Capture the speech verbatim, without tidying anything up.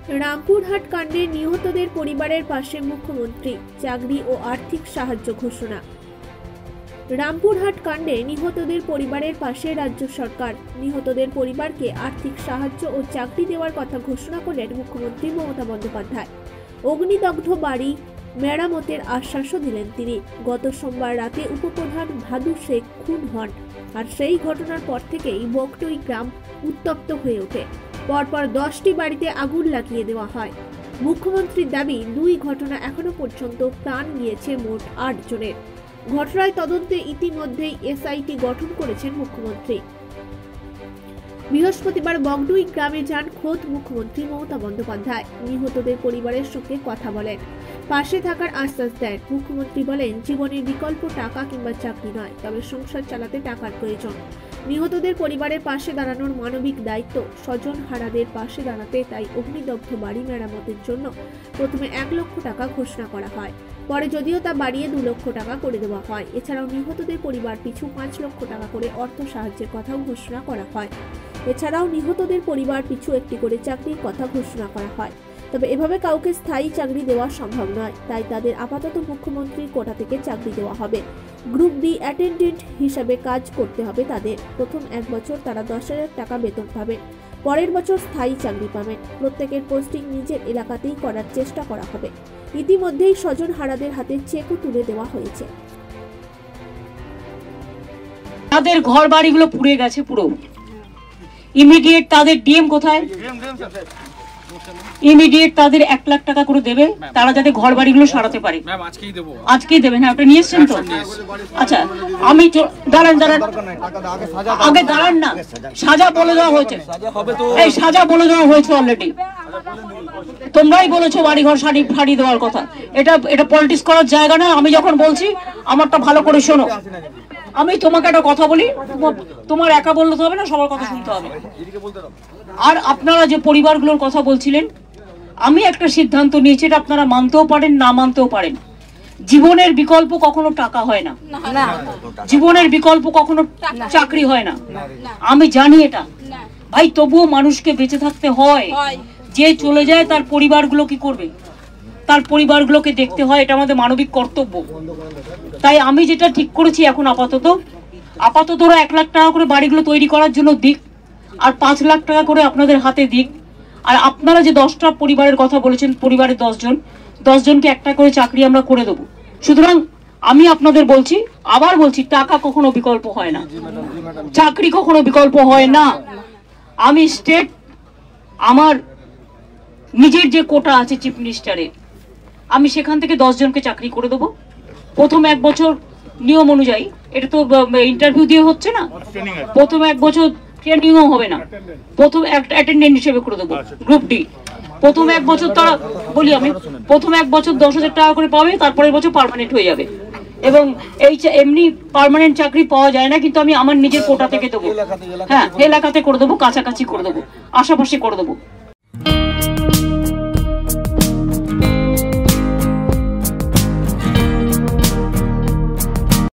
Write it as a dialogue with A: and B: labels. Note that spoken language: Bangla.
A: রামপুরহাট কাণ্ডে নিহতদের পরিবারের পাশে মুখ্যমন্ত্রী, চাকরি ও আর্থিক সাহায্য ঘোষণা। রামপুরহাট কাণ্ডে নিহতদের পরিবারের পাশে রাজ্য সরকার। নিহতদের পরিবারকে আর্থিক সাহায্য ও চাকরি দেওয়ার কথা ঘোষণা করলেন মুখ্যমন্ত্রী মমতা বন্দ্যোপাধ্যায়। অগ্নিদগ্ধ বাড়ি মেরামতের আশ্বাসও দিলেন তিনি। গত সোমবার রাতে উপপ্রধান ভাদু শেখ খুন হন, আর সেই ঘটনার পর থেকেই বকটই গ্রাম উত্তপ্ত হয়ে ওঠে। পরপর দশটি বাড়িতে আগুন লাগিয়ে দেওয়া হয়। মুখ্যমন্ত্রীর দাবি, দুই ঘটনা এখনো পর্যন্ত প্রাণ নিয়েছে মোট আট জনের। ঘটনায় তদন্তে ইতিমধ্যেই এসআইটি গঠন করেছেন মুখ্যমন্ত্রী। বৃহস্পতিবার বগডুই গ্রামে যান খোদ মুখ্যমন্ত্রী মমতা বন্দ্যোপাধ্যায়। নিহতদের পরিবারের সঙ্গে কথা বলেন, পাশে থাকার আশ্বাস দেন। মুখ্যমন্ত্রী বলেন, জীবনের বিকল্প টাকা কিংবা চাকরি নয়, তবে সংসার চালাতে টাকার প্রয়োজন। নিহতদের পরিবারের পাশে দাঁড়ানোর মানবিক দায়িত্ব স্বজন হারাদের পাশে দাঁড়াতে, তাই অগ্নিদগ্ধ বাড়ি মেরামতের জন্য প্রথমে এক লক্ষ টাকা ঘোষণা করা হয়, পরে যদিও তা বাড়িয়ে দু লক্ষ টাকা করে দেওয়া হয়। এছাড়াও নিহতদের পরিবার পিছু পাঁচ লক্ষ টাকা করে অর্থ সাহায্যের কথাও ঘোষণা করা হয়। এছাড়াও নিহতদের পরিবার পিছু একটি করে চাকরির কথা ঘোষণা করা হয়। তবে এভাবে কাউকে স্থায়ী চাকরি দেওয়া সম্ভব নয়, তাই তাদের আপাতত মুখ্যমন্ত্রীর কোটা থেকে চাকরি দেওয়া হবে। গ্রুপ ডি অ্যাটেন্ডেন্ট হিসাবে কাজ করতে হবে তাদের। প্রথম এক বছর তারা দশ হাজার টাকা বেতন পাবেন, পরের বছর স্থায়ী চাকরি পাবেন। প্রত্যেকের পোস্টিং নিজের এলাকাতেই করার চেষ্টা করা হবে। ইতিমধ্যেই স্বজন হারাদের হাতে চেকও তুলে দেওয়া হয়েছে।
B: তাদের ঘর বাড়িগুলো পুড়ে গেছে পুরো। ইমিডিয়েট তাদের ডিএম কোথায়? ইমিডিয়েট তাদের এক লাখ টাকা করে দেবে, তারা যাতে ঘর বাড়িগুলো সারাতে পারে। আজকেই দেবেন? হ্যাঁ, ওটা নিয়ে এসছেন তো? আচ্ছা, আমি দাঁড়ান দাঁড়ান আগে দাঁড়ান না। সাজা বলে দেওয়া হয়েছে, এই সাজা বলে দেওয়া হয়েছে অলরেডি। তোমরাই বলেছো বাড়ি ঘর সারি ফাড়ি দেওয়ার কথা। এটা এটা পলিটিক্স করার জায়গা না। আমি যখন বলছি আমারটা ভালো করে শোনো। আমি তোমাকে একটা কথা বলি, তোমার একা বললে তো হবে না, সবার কথা শুনতে হবে। আর আপনারা যে পরিবারগুলোর কথা বলছিলেন, আমি একটা সিদ্ধান্ত নিয়েছি, এটা আপনারা মানতেও পারেন, না মানতেও পারেন। জীবনের বিকল্প কখনো টাকা হয় না, জীবনের বিকল্প কখনো চাকরি হয় না। আমি জানি এটা ভাই, তবুও মানুষকে বেঁচে থাকতে হয়। যে চলে যায় তার পরিবারগুলো কি করবে? তার পরিবারগুলোকে দেখতে হয়, এটা আমাদের মানবিক কর্তব্য। তাই আমি যেটা ঠিক করেছি, এখন আপাতত আপাতত ওরা এক লাখ টাকা করে বাড়িগুলো তৈরি করার জন্য দিক, আর পাঁচ লাখ টাকা করে আপনাদের হাতে দিক। আর আপনারা যে দশটা পরিবারের কথা বলেছেন, পরিবারের দশ জন দশ জনকে একটা করে চাকরি আমরা করে দেবো। সুতরাং আমি আপনাদের বলছি, আবার বলছি, টাকা কখনো বিকল্প হয় না, চাকরি কখনো বিকল্প হয় না। আমি স্টেট, আমার নিজের যে কোটা আছে চিফ মিনিস্টারের, আমি সেখান থেকে দশ জনকে চাকরি করে দেবো। প্রথম এক বছর নিয়ম অনুযায়ী, এটা তো ইন্টারভিউ দিয়ে হচ্ছে না, প্রথম এক বছর ট্রেনিংও হবে না, প্রথম অ্যাটেন্ডেন্ট হিসেবে করে দেবো গ্রুপ ডি। প্রথম এক বছর তারা, বলি আমি, প্রথম এক বছর দশ হাজার টাকা করে পাবে, তারপরের বছর পার্মানেন্ট হয়ে যাবে। এবং এই এমনি পার্মানেন্ট চাকরি পাওয়া যায় না, কিন্তু আমি আমার নিজের কোটা থেকে দেবো। হ্যাঁ, এলাকাতে করে দেবো, কাছাকাছি করে দেবো, আশেপাশে করে দেবো।